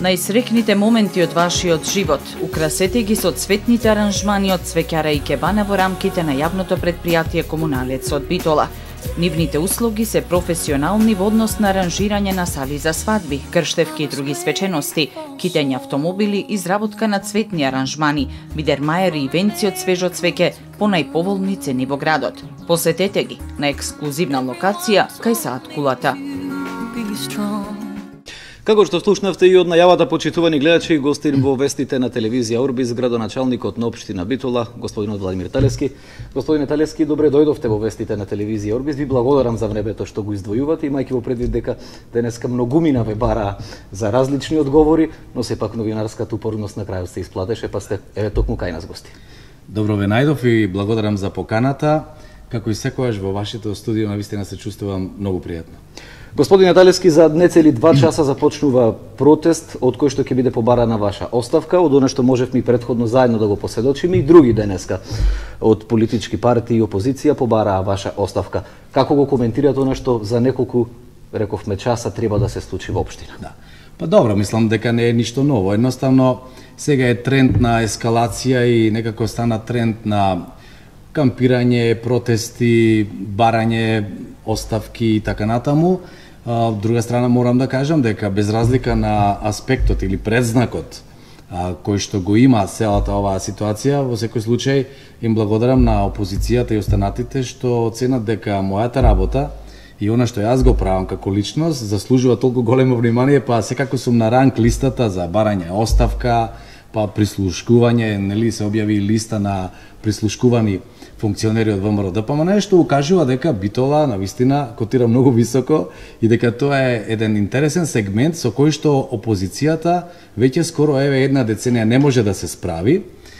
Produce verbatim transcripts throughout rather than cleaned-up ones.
Најсрекните моменти од вашиот живот украсете ги со цветните аранжмани од цвеќара и кебана во рамките на јавното предпријатие Комуналец од Битола. Нивните услуги се професионални во однос на аранжирање на сали за свадби, крштевки и други свечености, китење автомобили, изработка на цветни аранжмани, бидермаери и венци од свежо цвеќе по најповолни цени во градот. Посетете ги на ексклузивна локација кај Саат Кулата. Како што слушнавте и од најавата, почитувани гледачи, гостин во вестите на телевизија Орбис, градоначалникот на општина Битола, господинот Владимир Талевски. Господине Талевски, добре дојдовте во вестите на телевизија Орбис. Ви благодарам за времето што го издвојувате, имајќи во предвид дека денеска многумина ве бара за различни одговори, но сепак новинарската упорност на крајот се исплатеше, па сте еве токму кај нас гости. Добро ве најдов и благодарам за поканата. Како и секогаш во вашето студио навистина се чувствувам многу пријатно. Господине Талевски, за нецели два часа започнува протест од кој што ќе биде побарана ваша оставка, од она што можевме и претходно заедно да го поседочиме, и други денеска од политички партии и опозиција побараа ваша оставка. Како го коментирате она што за неколку, рековме, часа треба да се случи во општина? Да. Па добро, мислам дека не е ништо ново. Едноставно сега е тренд на ескалација и некако стана тренд на кампирање, протести, барање оставки и така натаму. Од друга страна морам да кажам дека без разлика на аспектот или предзнакот кој што го има целата оваа ситуација, во секој случај им благодарам на опозицијата и останатите што оценат дека мојата работа и она што јас го правам како личност заслужува толку големо внимание, па секако сум на ранг листата за барање оставка, па прислушкување, нели се објави листа на прислушкувани функционери од ВМРО Д П М Н, што укажува дека Битола навистина котира многу високо и дека тоа е еден интересен сегмент со кој што опозицијата веќе скоро еве една деценија не може да се справи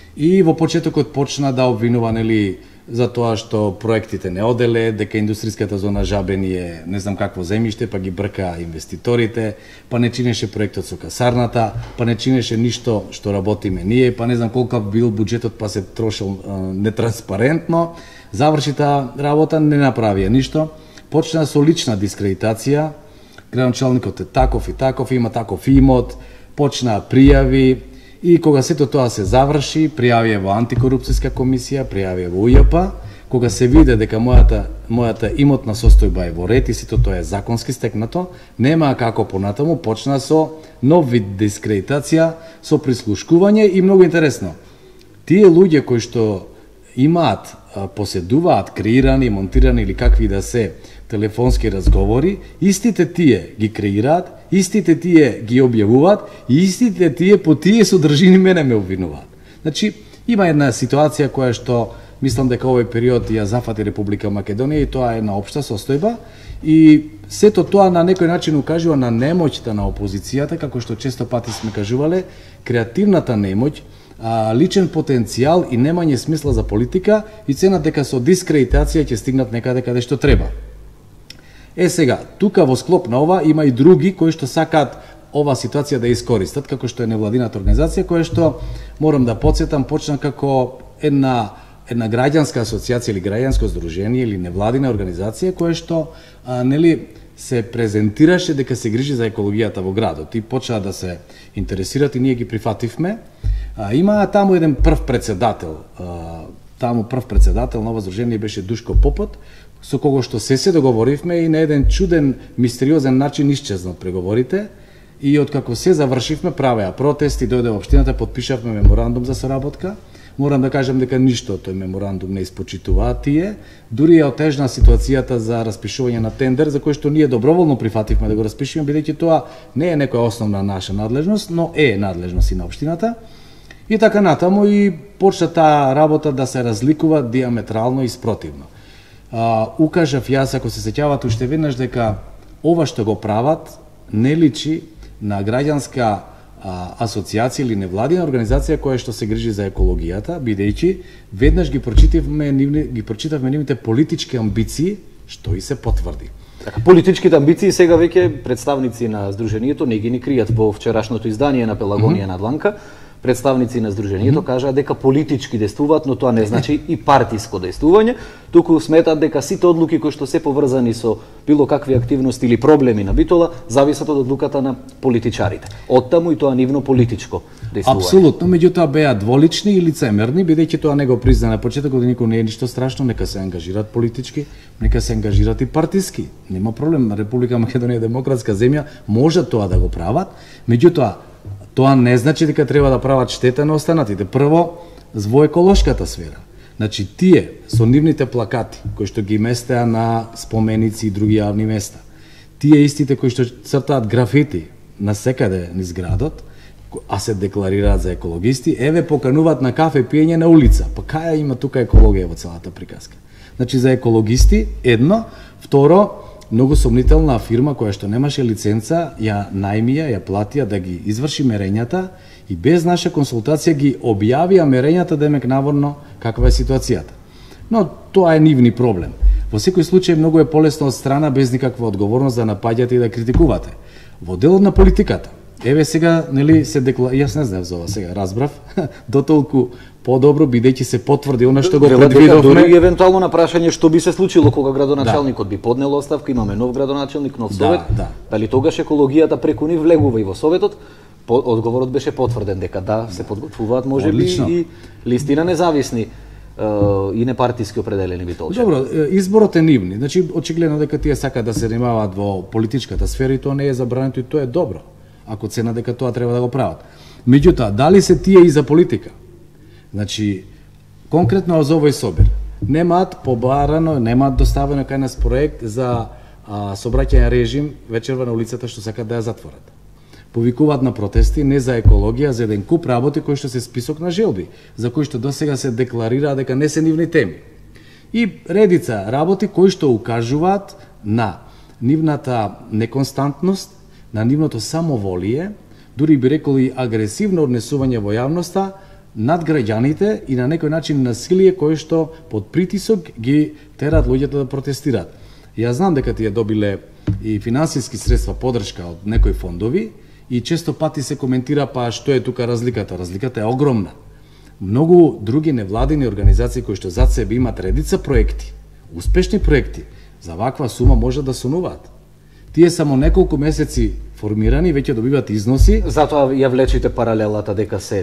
и во почетокот почна да обвинува нели за тоа што проектите не оделе, дека индустријската зона Жабени е не знам какво земјиште, па ги брка инвеститорите, па не чинеше проектот со касарната, па не чинеше ништо што работиме ние, па не знам колкав бил буџетот, па се трошел а, нетранспарентно. Заврши таа работа, не направија ништо. Почна со лична дискредитација, градоначалникот е таков и таков, има таков имот, почна пријави. И кога сето тоа се заврши, пријавија во антикорупцијска комисија, пријавија во У Ј П, кога се виде дека мојата мојата имотна состојба е во ред и сето тоа е законски стекнато, нема како понатаму, почна со нов вид дискредитација, со прислушкување и многу интересно. Тие луѓе кои што имаат, поседуваат креирани, монтирани или какви да се телефонски разговори, истите тие ги креираат, истите тие ги објавуваат и истите тие по тие содржини мене ме обвинуваат. Значи, има една ситуација која што мислам дека овој период ја зафати Република Македонија и тоа е една општа состојба и сето тоа на некој начин укажува на немоќта на опозицијата, како што често пати сме кажувале, креативната немоќ, личен потенцијал и немање смисла за политика и цена дека со дискредитација ќе стигнат некаде каде што треба. Е сега, тука во склоп на ова има и други кои што сакаат ова ситуација да искористат, како што е невладината организација, која што, морам да подсетам, почна како една, една граѓанска асоцијација или граѓанско здружение или невладина организација, која што, а, нели, се презентираше дека се грижи за екологијата во градот и почна да се интересират и ние ги прифативме. А, има таму еден прв председател, а, таму прв председател на ова здружение беше Душко Попот, со кого што се се договоривме и на еден чуден, мистериозен начин исчезна од преговорите и откако се завршивме, правеа протести, дојде во општината, подпишавме меморандум за соработка. Морам да кажам дека ништо тој меморандум не испочитуваат тие, дури е отежна ситуацијата за распишување на тендер, за кој што ние доброволно прифативме да го распишеме, бидејќи тоа не е некоја основна наша надлежност, но е надлежност и на општината. И така натаму и почна таа работа да се разликува диаметрално и спротивно. Uh, укажав јас, ако се сеќавате уште веднаш, дека ова што го прават не личи на граѓанска uh, асоцијација или невладина организација која што се грижи за екологијата, бидејќи веднаш ги прочитавме ги прочитавме нивните политички амбиции, што и се потврди. Така, политичките амбиции сега веќе представници на здруженијето не ги ни кријат во вчерашното издание на Пелагонија mm -hmm. на Дланка. представници на здруженијето кажаа дека политички действуваат, но тоа не значи и партиско действување, туку сметаат дека сите одлуки кои што се поврзани со било какви активности или проблеми на Битола зависат од одлуката на политичарите. Оттаму и тоа нивно политичко действување. Апсолутно, меѓутоа беа дволични и лицемерни, бидејќи тоа не го призна на почетокот, никој не е ништо страшно, нека се ангажираат политички, нека се ангажираат и партиски. Нема проблем, Република Македонија е демократска земја, може тоа да го прават, меѓутоа тоа не значи дека треба да прават штета на останатите. Прво, во еколошката сфера. Значи, тие со нивните плакати, кои што ги местеа на споменици и други јавни места, тие истите кои што цртаат графити на секаде низ градот, а се декларираат за екологисти, еве покануваат на кафе пиење на улица. Па каја има тука екологија во целата приказка? Значи, за екологисти, едно. Второ, многу сомнителна фирма која што немаше лиценца, ја најмија, ја платија да ги изврши мерењата и без наша консултација ги објавија мерењата, демек наводно каква е ситуацијата. Но тоа е нивни проблем. Во секој случај многу е полесно од страна без никаква одговорност да напаѓате и да критикувате. Во делот на политиката, еве сега, нели, се декла... Јас не знам за ова сега, разбрав, дотолку подобро, бидејќи се потврди она што го предвидовме. Дори евентуално на прашање што би се случило кога градоначалникот би поднел оставка, имаме нов градоначалник, нов совет, да, да. Дали тогаш екологијата преку нив влегува и во советот? Одговорот беше потврден дека да, се подготвуваат можеби и листи на независни и непартиски определени битолчани. Добро, изборот е нивни. Значи, очигледно дека тие сакаат да се занимаваат во политичката сфера и тоа не е забрането и тоа е добро, ако цена дека тоа треба да го прават. Меѓутоа, дали се тие и за политика? Значи, конкретно за овој собир, немаат побарано, немаат доставено кај нас проект за а, собраќајен режим вечерва на улицата што сакаат да ја затворат. Повикуваат на протести не за екологија, за еден куп работи кои што се список на желби, за кои што досега се декларира дека не се нивни теми. И редица работи кои што укажуваат на нивната неконстантност, на нивното самоволие, дури би рекол и агресивно однесување во јавноста над граѓаните и на некој начин насилие кое што под притисок ги терат луѓето да протестираат. Јас знам дека тие добиле и финансиски средства поддршка од некои фондови и често пати се коментира па што е тука разликата. Разликата е огромна. Многу други невладини организации кои што зад себе имат редица проекти, успешни проекти, за ваква сума може да сонуваат. Тие само неколку месеци формирани веќе добиваат износи. Затоа ја влечите паралелата дека се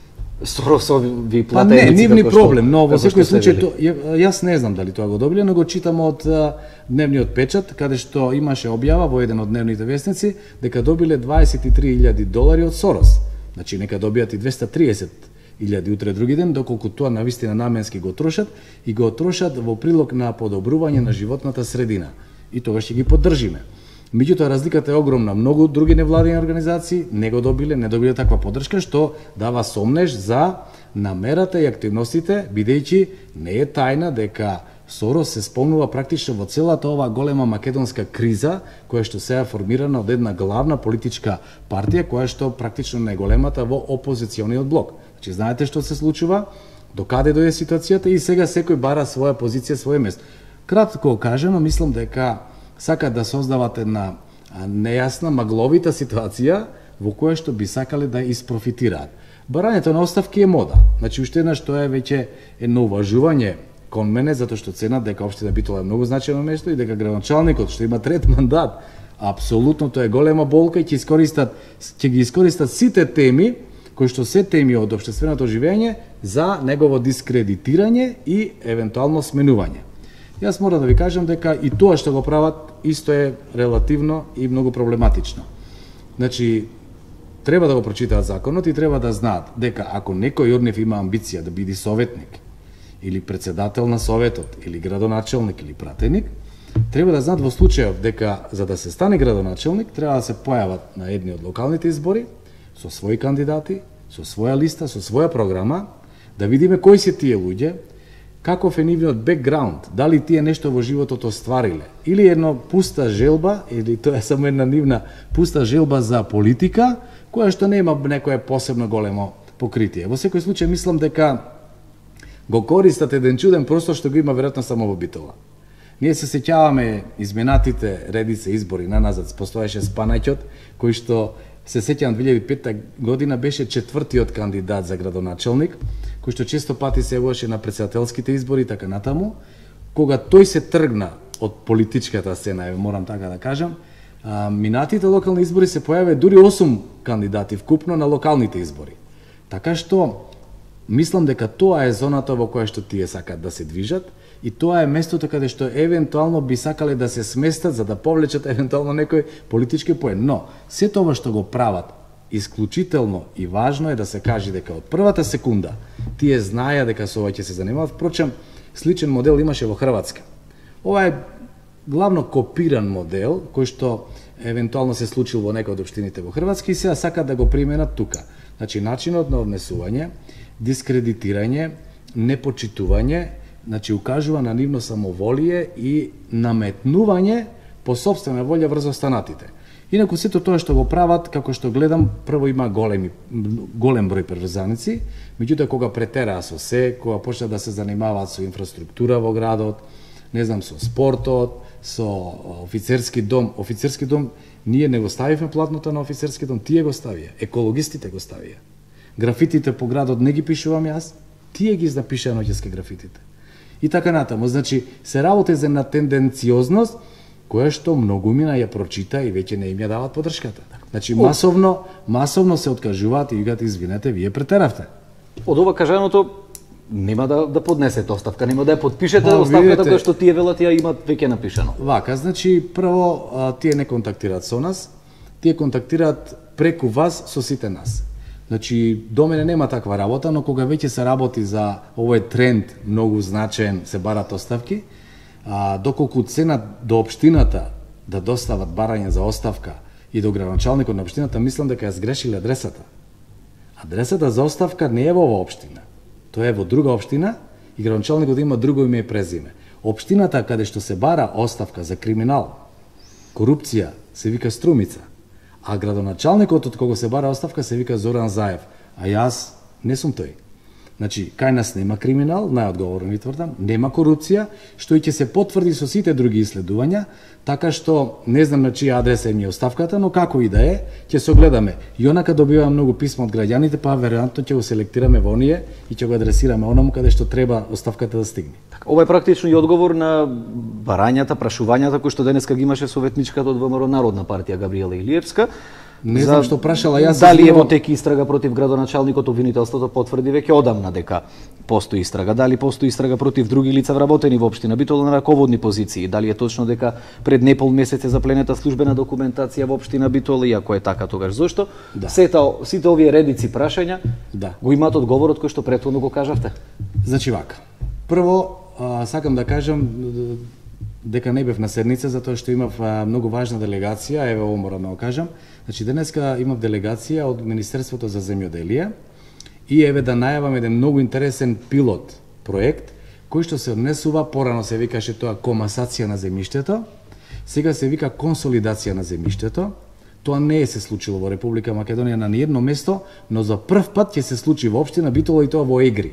соросови платеници. Па не, нивни проблем, но во секој случај то, јас не знам дали тоа го добиле, но го читам од дневниот печат, каде што имаше објава во еден од дневните вестници дека добиле дваесет и три илјади долари од Сорос. Значи нека добијат и двесте и триесет илјади утре други ден, доколку тоа навистина наменски го трошат и го трошат во прилог на подобрување на животната средина. И тогаш ќе ги поддржиме. Меѓутоа, разликата е огромна. Многу други невладени организации не го добиле, не добиле таква поддршка, што дава сомнеж за намерата и активностите, бидејќи не е тајна дека Сорос се спомнува практично во целата ова голема македонска криза, која што се е формирана од една главна политичка партија, која што практично најголемата во опозициониот блок. Значи, знаете што се случува, докаде дојде ситуацијата и сега секој бара своја позиција, своје место. Кратко кажано, мислам дека сакаат да создават една нејасна, магловита ситуација во која што би сакале да испрофитираат. Барањето на оставки е мода. Значи, уште еднаш тоа е веќе едно уважување кон мене, затоа што ценат дека општина Битола е многу значајно место и дека градоначалникот што има трет мандат, апсолутно тоа е голема болка и ќе искористат, ќе ги искористат сите теми кои што се теми од општественото живење за негово дискредитирање и евентуално сменување. Јас мора да ви кажам дека и тоа што го прават исто е релативно и многу проблематично. Значи, треба да го прочитаат законот и треба да знаат дека ако некој од нив има амбиција да биде советник или председател на советот или градоначалник или пратеник, треба да знаат во случајов дека за да се стане градоначалник треба да се појават на едни од локалните избори со своји кандидати, со своја листа, со своја програма, да видиме кои се тие луѓе, каков е нивниот бекграунд, дали тие нешто во животот оствариле, или едно пуста желба, или тоа е само една нивна пуста желба за политика, која што нема некое посебно големо покритие. Во секој случај мислам дека го користат еден чуден простор што го има веројатно само во Битола. Ние се сеќаваме изминатите редица избори наназад, постоеше Спанаќот, кој што се сеќавам две илјади и пета година беше четвртиот кандидат за градоначелник, кој што често пати се явуваше на претседателските избори и така натаму. Кога тој се тргна од политичката сцена, морам така да кажам, а, минатите локални избори се појаве дури осум кандидати вкупно на локалните избори. Така што мислам дека тоа е зоната во која што тие сакат да се движат и тоа е местото каде што евентуално би сакале да се сместат за да повлечат евентуално некој политички поен. Но се тоа што го прават исклучително и важно е да се каже дека од првата секунда тие знаеа дека со ова ќе се занимаваат. Впрочем, сличен модел имаше во Хрватска. Ова е главно копиран модел кој што евентуално се случил во некој од општините во Хрватска и сега сакат да го применат тука. Значи начинот на однесување, дискредитирање, непочитување, значи укажува на нивно самоволие и наметнување по сопствена волја врз останатите. Инаку сето тоа што го прават, како што гледам, прво има големи, голем број преврзаници, меѓутоа кога претераа со се, кога почнат да се занимаваат со инфраструктура во градот, не знам, со спортот, со офицерски дом, офицерски дом, ние не го ставивме платното на офицерски дом, тие го ставија, екологистите го ставија. Графитите по градот не ги пишувам јас, тие ги напишаа ноќески графитите. И така натаму, значи се работи за една тенденциозност која што многумина ја прочита и веќе не им ја дават поддршката. Значи масовно, масовно се откажуваат и викаат извинете, вие претеравте. Од ова кажаното нема да да поднесете оставка, нема да ја подпишете Па, оставката видите, која што тие велат ја имат веќе напишано. Вака, значи прво а, тие не контактираат со нас, тие контактираат преку вас со сите нас. Значи, до мене нема таква работа, но кога веќе се работи за овој тренд многу значаен, се барат оставки, а, доколку цена до општината да достават барање за оставка и до градоначалникот на општината, мислам дека ја сгрешиле адресата. Адресата за оставка не е во оваа општина. Тоа е во друга општина и градоначалникот има друго име и презиме. Општината каде што се бара оставка за криминал, корупција, се вика Струмица. А градоначалникот од кого се бара оставка се вика Зоран Заев, а јас не сум тој. Значи, кај нас нема криминал, најодговорно ви тврдам, нема корупција, што и ќе се потврди со сите други исследувања, така што не знам на чија адреса е ми оставката, но како и да е, ќе се огледаме. И онака добивам многу писма од граѓаните, па веројатно ќе го селектираме во оние и ќе го адресираме онаму каде што треба оставката да стигне. Ова е практично и одговор на барањата, прашувањата кои што денеска ги имаше советничката од ВМРО Народна партија Габриела Илиевска. Не знам што прашала јас. Дали е во тек истрага против градоначалникот, обвинителството потврди веќе одамна дека постои истрага. Дали постои истрага против други лица вработени во општина Битола на раководни позиции? Дали е точно дека пред непол месец е запленета службена документација во општина Битола, и ако е така, тогаш зошто? Да. Сета, сите овие редици прашања Да. го имаат одговорот кој што претходно го кажавте. Значи вака. Прво, а, сакам да кажам дека не бев на седница затоа што имав а, многу важна делегација, еве ово морам да го кажам. Значи денеска имав делегација од Министерството за земјоделие и еве да најавам еден многу интересен пилот проект кој што се однесува, порано се викаше тоа комасација на земјиштето, сега се вика консолидација на земјиштето. Тоа не е се случило во Република Македонија на ниедно место, но за прв пат ќе се случи во општина Битола и тоа во Егри.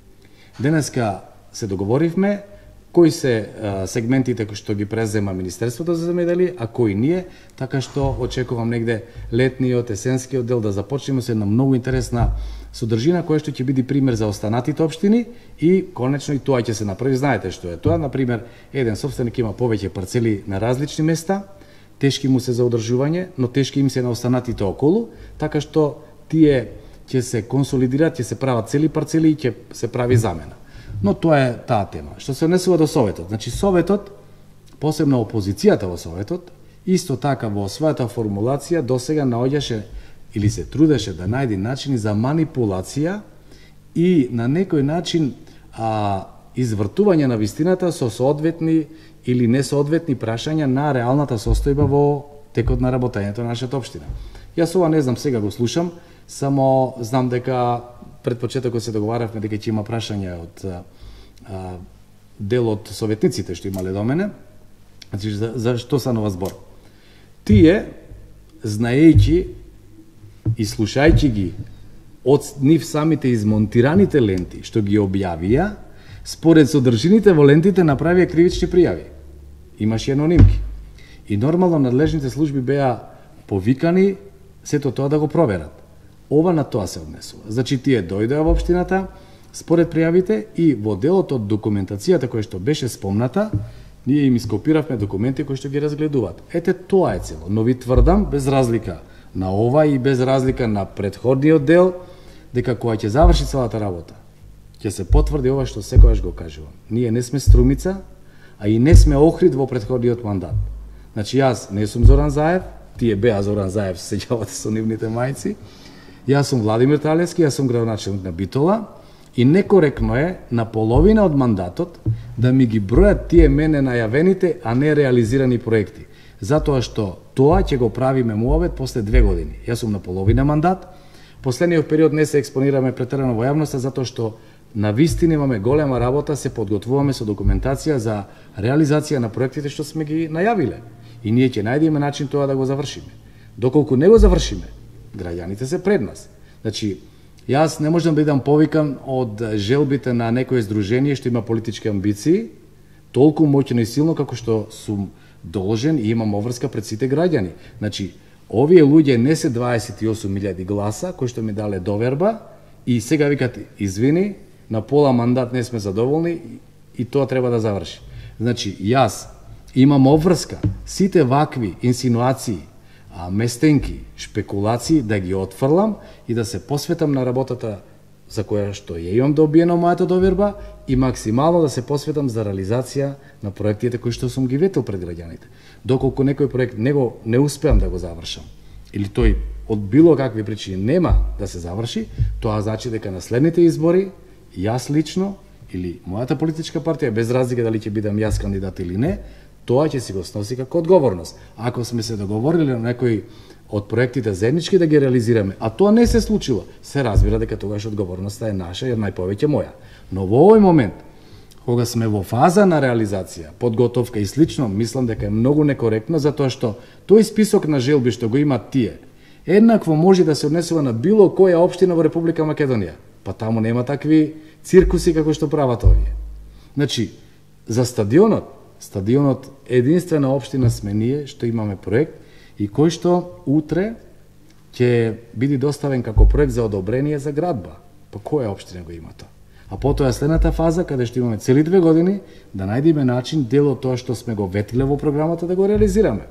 Денеска се договоривме кои се а, сегментите кои што ги презема Министерството за земјоделие, а кои ние, така што очекувам негде летниот, есенскиот дел да започнеме со една многу интересна содржина која што ќе биде пример за останатите општини и конечно и тоа ќе се направи. Знаете што е тоа, на пример, еден сопственик има повеќе парцели на различни места, тешки му се за одржување, но тешки им се на останатите околу, така што тие ќе се консолидираат, ќе се прават цели парцели и ќе се прави замена. Но тоа е таа тема. Што се однесува до Советот, значи Советот, посебно опозицијата во Советот, исто така во својата формулација досега наоѓаше или се трудеше да најде начини за манипулација и на некој начин а, извртување на вистината со соодветни или несоодветни прашања на реалната состојба во текот на работењето на нашата општина. Јас ова не знам, сега го слушам, само знам дека пред почетокот се договаравме дека ќе има прашања од а, дел од советниците што имале до мене. Значи, за, за што станува збор? Тие, знаејќи и слушајќи ги од нив самите измонтираните ленти што ги објавија, според содржините во лентите направија кривични пријави. имаше анонимки. И нормално надлежните служби беа повикани сето тоа да го проверат. Ова на тоа се однесува. Значи тие дојдоа во општината според пријавите и во делот од документацијата која што беше спомната, ние им ископиравме документи кои што ги разгледуваат. Ете тоа е цело, но ви тврдам без разлика на ова и без разлика на претходниот дел дека кога ќе заврши целата работа, ќе се потврди ова што секогаш го кажувам. Ние не сме Струмица, а и не сме Охрид во претходниот мандат. Значи јас не сум Зоран Заев, тие беа Зоран Заев, се сеќавате со нивните мајци. Јас сум Владимир Талевски, јас сум градоначелник на Битола и некоректно е на половина од мандатот да ми ги бројат тие мене најавените, а не реализирани проекти. Затоа што тоа ќе го правиме муавет после две години. Јас сум на половина мандат, последниот период не се експонираме претерано во јавноста затоа што на вистина имаме голема работа, се подготвуваме со документација за реализација на проектите што сме ги најавиле. И ние ќе најдеме начин тоа да го завршиме. Доколку не го завршиме, граѓаните се пред нас. Значи, јас не можам да бидам повикан од желбите на некое здружение што има политички амбиции, толку моќно и силно како што сум должен и имам обврска пред сите граѓани. Значи, овие луѓе не се дваесет и осум илјади гласа кои што ми дале доверба и сега викат извини, на пола мандат не сме задоволни и тоа треба да заврши. Значи, јас имам обврска сите вакви инсинуации, местенки, шпекулации да ги отфрлам и да се посветам на работата за која што ја имам добиено мојата доверба и максимално да се посветам за реализација на проектите кои што сум ги ветил пред граѓаните. Доколку некој проект не го не успеам да го завршам или тој од било какви причини нема да се заврши, тоа значи дека на следните избори јас лично или мојата политичка партија, без разлика дали ќе бидам јас кандидат или не, тоа ќе си го сноси како одговорност. Ако сме се договорили на некој од проектите заеднички да ги реализираме, а тоа не се случило, се разбира дека тогаш одговорноста е наша, jer најповеќе моја. Но во овој момент, кога сме во фаза на реализација, подготовка и слично, мислам дека е многу некоректно, затоа што тој список на желби што го имат тие, еднакво може да се однесува на било која општина во Република Македонија. Па таму нема такви циркуси како што прават овие. Значи, за стадионот, стадионот единствена општина сме ние што имаме проект и кој што утре ќе биде доставен како проект за одобрение за градба. Па која општина го има тоа? А потоа е следната фаза каде што имаме цели две години да најдеме начин дел од тоа што сме го ветиле во програмата да го реализираме.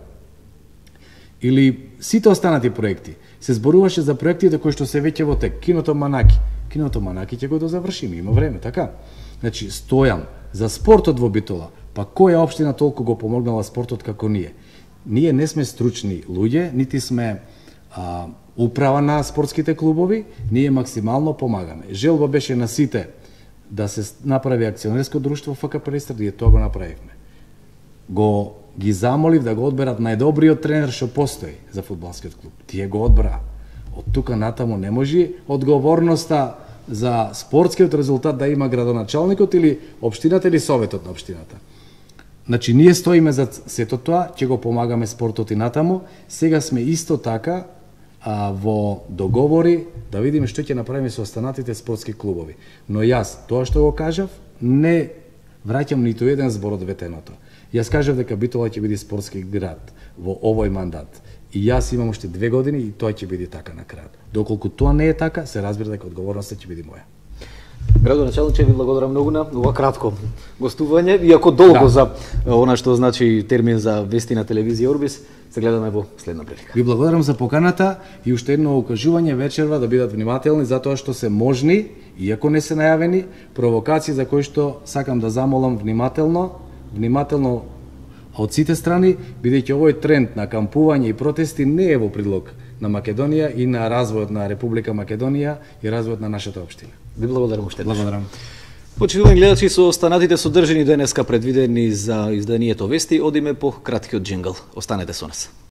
Или сите останати проекти. Се зборуваше за проектите кои што се веќе во тек. Киното Манаки. Киното Манаки ќе го дозавршиме, има време, така? Значи, стојам за спортот во Битола. Па која општина толку го помогнала спортот како ние? Ние не сме стручни луѓе, нити сме а, управа на спортските клубови, ние максимално помагаме. Желба беше на сите да се направи акционерско друштво ФК Пелистар, и тоа го направивме. Го ги замолив да го одберат најдобриот тренер што постои за фудбалскиот клуб. Тие го одбра. Од тука натаму не може одговорноста за спортскиот резултат да има градоначалникот или општината или советот на општината. Значи, ние стоиме за сето тоа, ќе го помагаме спортот и натаму. Сега сме исто така а, во договори да видиме што ќе направиме со останатите спортски клубови. Но јас, тоа што го кажав, не враќам ниту еден збор од ветеното. Јас кажав дека Битола ќе биде спортски град во овој мандат. И јас имам уште две години и тоа ќе биде така на крајот. Доколку тоа не е така, се разбира дека одговорноста ќе биде моја. Градоначалниче, ви благодарам многу на ова кратко гостување, иако долго да. За она што значи термин за вести на телевизија Орбис. Се гледаме во следна прилика. Ви благодарам за поканата и уште едно укажување вечерва да бидат внимателни затоа што се можни, иако не се најавени, провокации за кои што сакам да замолам внимателно, внимателно од сите страни, бидејќи овој тренд на кампување и протести не е во прилог на Македонија и на развојот на Република Македонија и развојот на нашата општина. Ви благодарам уште. Благодарам. Почитувани гледачи, со останатите содржини денеска предвидени за изданието Вести, одиме по краткиот джингл. Останете со нас.